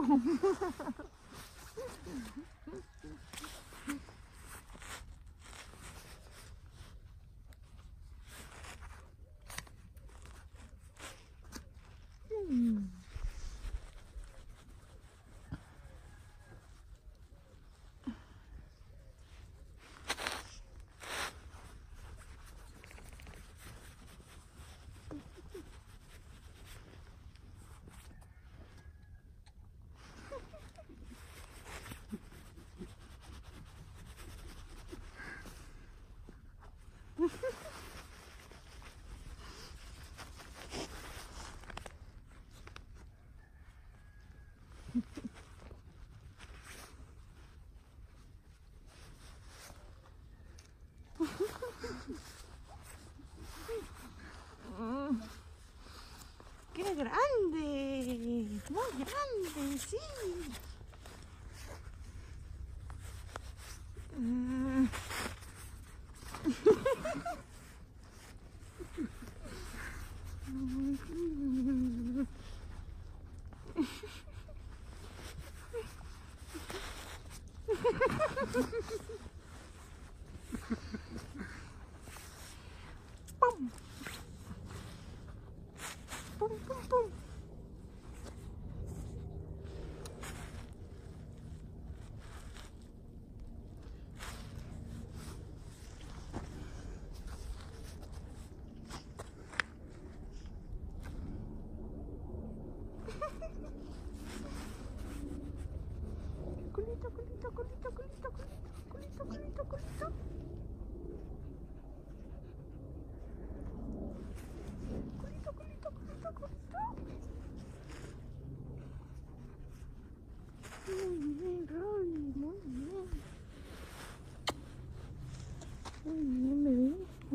¡Qué grande! ¡Muy grande! ¡Sí! ¡Pum! ¡Pum, pum, pum! Culito, culito, culito, culito, culito, culito, culito, culito. Culito, culito, culito, culito. Muy bien, Roy, muy bien. Muy bien, bebé.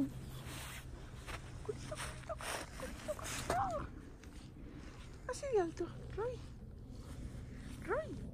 Culito, culito, culito, culito, culito. Así de alto, Roy. Roy.